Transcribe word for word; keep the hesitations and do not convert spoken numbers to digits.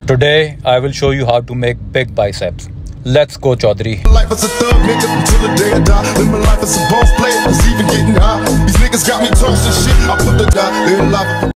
Today, I will show you how to make big biceps. Let's go, Chaudhary. Life as a thug nigga until the day I die. Live my life as a boss player, it's even getting high. These niggas got me tossing shit. I put the guy in life.